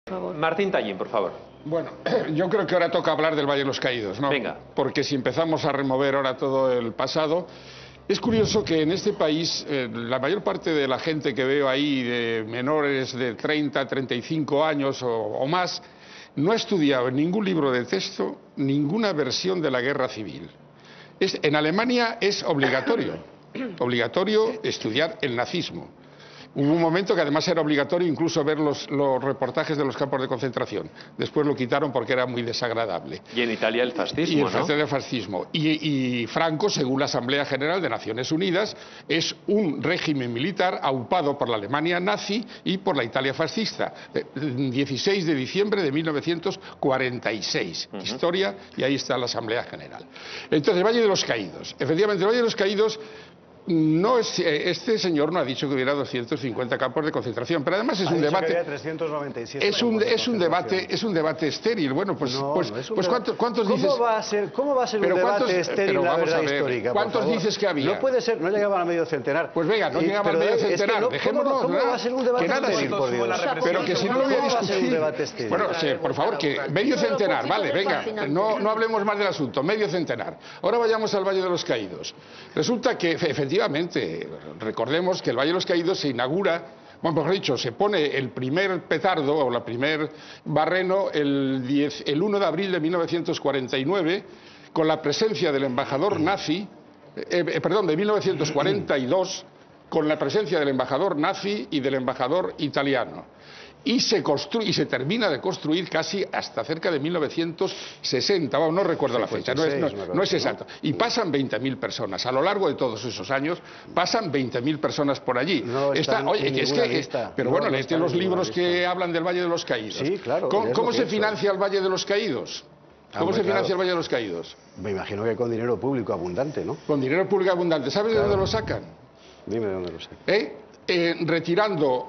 Martín Tallín, por favor. Bueno, yo creo que ahora toca hablar del Valle de los Caídos, ¿no? Venga. Porque si empezamos a remover ahora todo el pasado, es curioso que en este país la mayor parte de la gente que veo ahí, de menores de 30, 35 años o más, no ha estudiado en ningún libro de texto ninguna versión de la guerra civil. En Alemania es obligatorio estudiar el nazismo. Hubo un momento que además era obligatorio incluso ver los reportajes de los campos de concentración. Después lo quitaron porque era muy desagradable. Y en Italia el fascismo, Y en Francia el fascismo. Y Franco, según la Asamblea General de Naciones Unidas, es un régimen militar aupado por la Alemania nazi y por la Italia fascista. 16 de diciembre de 1946. Historia, y ahí está la Asamblea General. Entonces, el Valle de los Caídos. Efectivamente, el Valle de los Caídos... No es, este señor no ha dicho que hubiera 250 campos de concentración, pero además es un debate. Que había 397 es un debate estéril. Bueno, pues ¿cuántos dices? ¿Cómo va a ser un debate estéril la verdad histórica? ¿Cuántos dices que había? No puede ser, no llegaban a medio centenar. Pues venga, no llegaban a medio centenar. Dejémoslo. ¿Cómo va a ser un debate estéril, por Dios? Pero que si no lo voy a discutir. Bueno, por favor, que medio centenar, vale, venga, no hablemos más del asunto, medio centenar. Ahora vayamos al Valle de los Caídos. Resulta que efectivamente, recordemos que el Valle de los Caídos se inaugura, bueno, mejor dicho, se pone el primer petardo o la primer barreno el 1 de abril de 1949 con la presencia del embajador nazi, de 1942, con la presencia del embajador nazi y del embajador italiano. Y se termina de construir casi hasta cerca de 1960, no recuerdo la fecha, no es exacto. Y pasan 20.000 personas, a lo largo de todos esos años, pasan 20.000 personas por allí. Pero bueno, léete los libros que hablan del Valle de los Caídos. Sí, claro. ¿Cómo se financia el Valle de los Caídos? ¿Cómo se financia el Valle de los Caídos? Me imagino que con dinero público abundante, ¿no? Con dinero público abundante. ¿Sabes de dónde lo sacan? Dime de dónde lo sacan. Retirando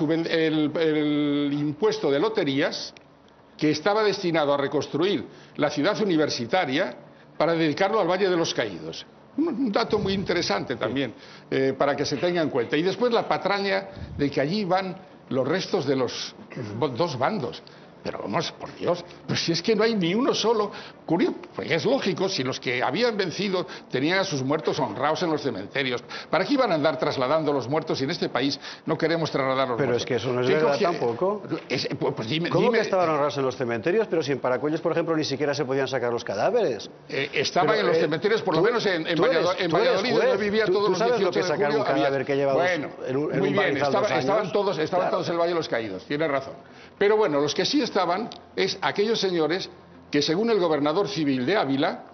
el impuesto de loterías que estaba destinado a reconstruir la ciudad universitaria para dedicarlo al Valle de los Caídos. Un dato muy interesante también, para que se tenga en cuenta. Y después la patraña de que allí van los restos de los dos bandos. Pero vamos, por Dios, pues si es que no hay ni uno solo. Curioso, pues es lógico, si los que habían vencido tenían a sus muertos honrados en los cementerios, ¿para qué iban a andar trasladando los muertos si en este país no queremos trasladar los muertos? Pero es que eso no es verdad tampoco. ¿Cómo que estaban honrados en los cementerios? Pero si en Paracuellos, por ejemplo, ni siquiera se podían sacar los cadáveres. Estaban en los cementerios, por lo menos en Valladolid, donde vivía todos los 18 lo que de sacar julio, un cadáver que llevaba muy bien, estaban todos en el Valle de los Caídos, tienes razón. Pero bueno, los que sí estaban es aquellos señores que, según el gobernador civil de Ávila,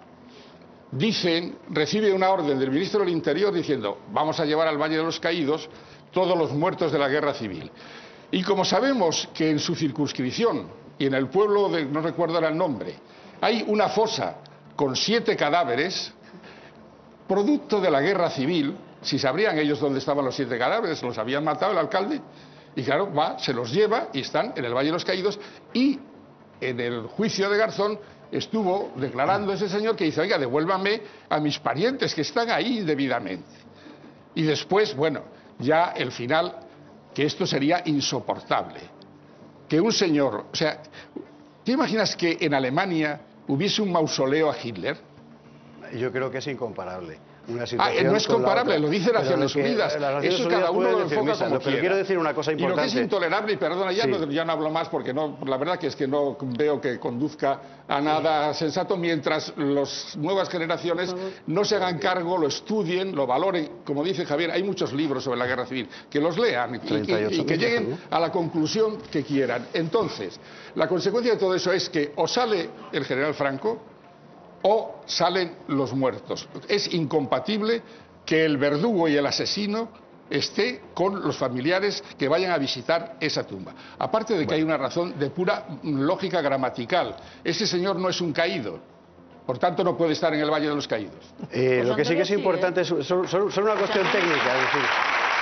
recibe una orden del ministro del Interior diciendo: vamos a llevar al Valle de los Caídos todos los muertos de la guerra civil. Y como sabemos que en su circunscripción y en el pueblo no recuerdo ahora el nombre, hay una fosa con 7 cadáveres, producto de la guerra civil, si sabrían ellos dónde estaban los 7 cadáveres, los habían matado el alcalde. Y claro, se los lleva y están en el Valle de los Caídos. Y en el juicio de Garzón estuvo declarando ese señor que dice: oiga, devuélvame a mis parientes que están ahí indebidamente. Y después, bueno, ya el final, que esto sería insoportable. Que un señor, o sea, ¿te imaginas que en Alemania hubiese un mausoleo a Hitler? Yo creo que es incomparable. No es comparable, lo dice Naciones Unidas. Eso cada uno lo enfoca como quiera. Pero quiero decir una cosa importante. Y lo que es intolerable, y perdona, ya no hablo más porque la verdad que es que no veo que conduzca a nada sensato mientras las nuevas generaciones no se hagan cargo, lo estudien, lo valoren. Como dice Javier, hay muchos libros sobre la guerra civil, que los lean y que lleguen a la conclusión que quieran. Entonces, la consecuencia de todo eso es que o sale el general Franco o salen los muertos. Es incompatible que el verdugo y el asesino esté con los familiares que vayan a visitar esa tumba. Aparte de que hay una razón de pura lógica gramatical. Ese señor no es un caído, por tanto no puede estar en el Valle de los Caídos. Lo que sí que es importante son una cuestión técnica, es decir,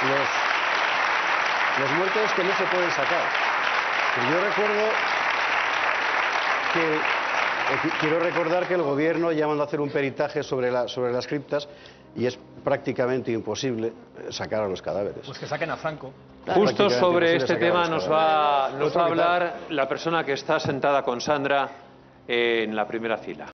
los muertos que no se pueden sacar. Yo recuerdo que... Quiero recordar que el gobierno ya mandó a hacer un peritaje sobre las criptas y es prácticamente imposible sacar a los cadáveres. Pues que saquen a Franco. Justo sobre este tema nos va a hablar la persona que está sentada con Sandra en la primera fila.